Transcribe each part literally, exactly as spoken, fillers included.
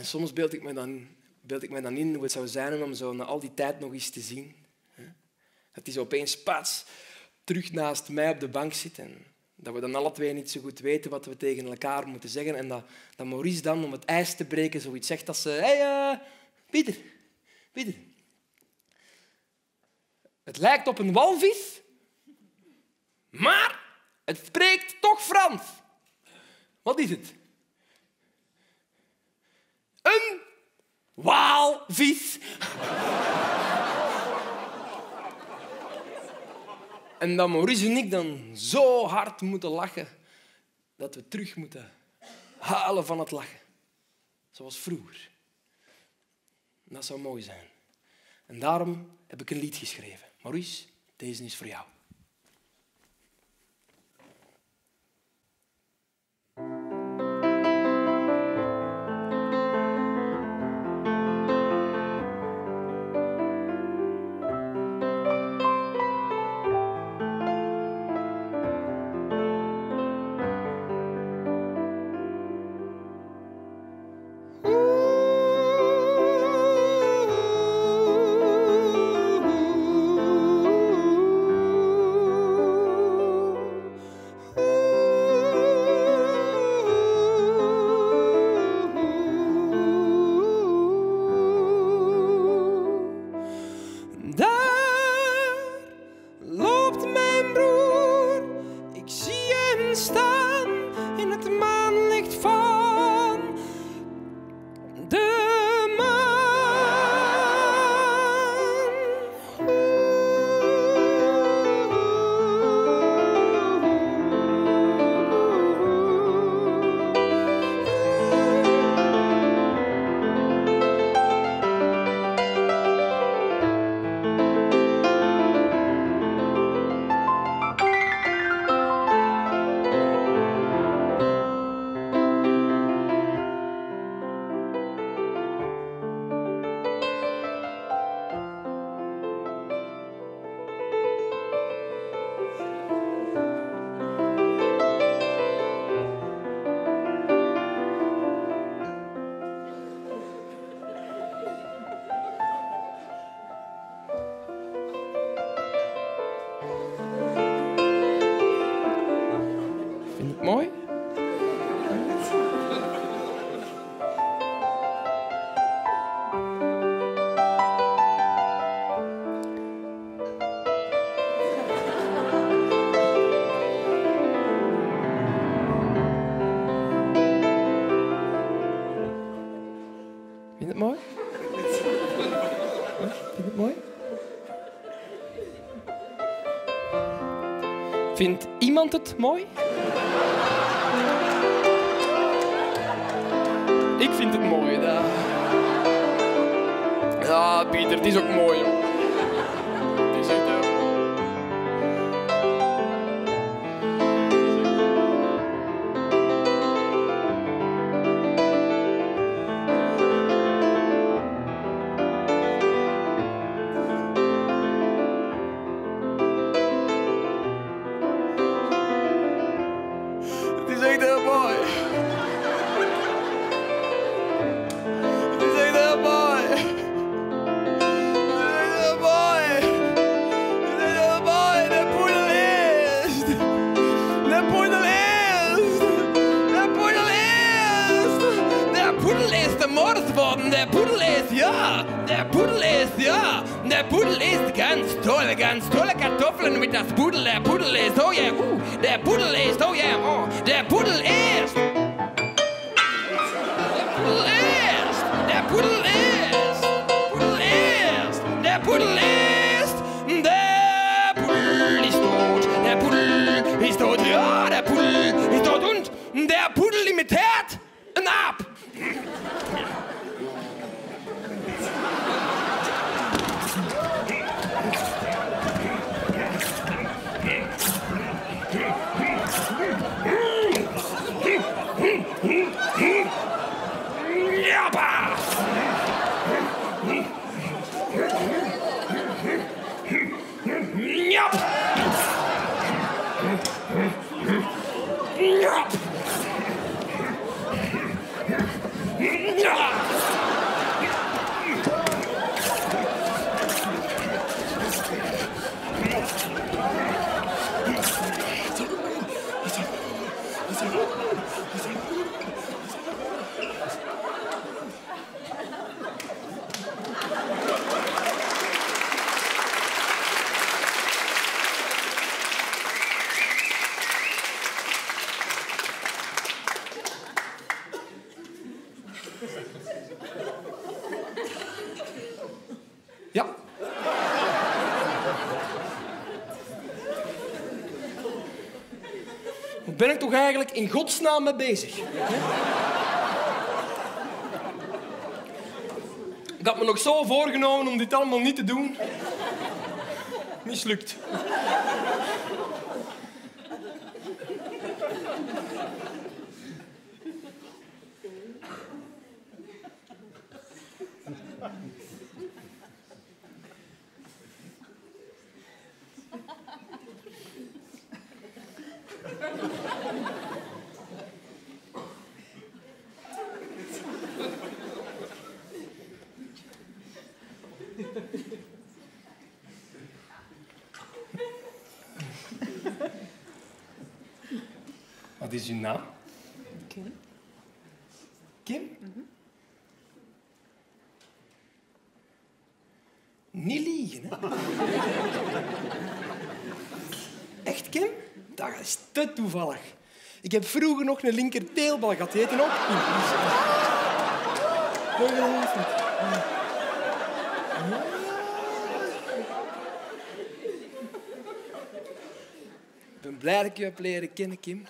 En soms beeld ik me dan, beeld ik me dan in hoe het zou zijn om zo na al die tijd nog eens te zien. Dat hij zo opeens pats terug naast mij op de bank zit. En dat we dan alle twee niet zo goed weten wat we tegen elkaar moeten zeggen. En dat, dat Maurice dan, om het ijs te breken, zoiets zegt als... Hé, hey, uh, Pieter, Pieter. Het lijkt op een walvis, maar het spreekt toch Frans. Wat is het? Een walvis. En dat Maurice en ik dan zo hard moeten lachen dat we terug moeten huilen van het lachen. Zoals vroeger. En dat zou mooi zijn. En daarom heb ik een lied geschreven. Maurice, deze is voor jou. Mooi? Vind je het mooi? Vind je het mooi? Vindt iemand het mooi? Ik vind het mooi. Dat... Ja, Pieter, het is ook mooi. Joh. Het is echt... Uh... Het is echt heel mooi. Der Pudel ist, ja, der Pudel ist, ja, der Pudel ist ganz toll, ganz tolle Kartoffeln mit das Pudel, der Pudel ist, oh yeah, uh, der Pudel ist, oh yeah, oh, der Pudel ist, der Pudel ist, der Pudel ist, der Pudel ist, der Pudel ist tot, der Pudel ist tot, ja, der Pudel ist tot und der Pudel imitiert ein Ab. Jappa! Jap! Jap! Ja! Ja. Waar ben ik toch eigenlijk in godsnaam mee bezig? Ik had me nog zo voorgenomen om dit allemaal niet te doen. Mislukt. Wat is uw naam? Kim. Kim? Mm-hmm. Niet liegen, hè? Echt, Kim? Dat is te toevallig. Ik heb vroeger nog een linker teelbal gehad. Die heette ook Kim. Ik ben blij dat ik je heb leren kennen, Kim.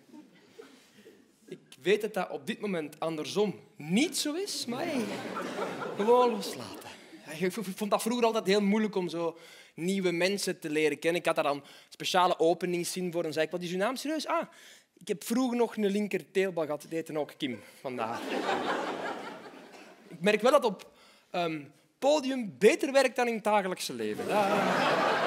Ik weet dat dat op dit moment andersom niet zo is, maar hey, gewoon loslaten. Ik vond dat vroeger altijd heel moeilijk om zo nieuwe mensen te leren kennen. Ik had daar dan speciale openingszin voor. Dan zei ik, wat is uw naam? Serieus? Ah, ik heb vroeger nog een linker teelbal gehad. Die heette ook Kim, vandaar. Ik merk wel dat op um, podium beter werkt dan in het dagelijkse leven. Ja.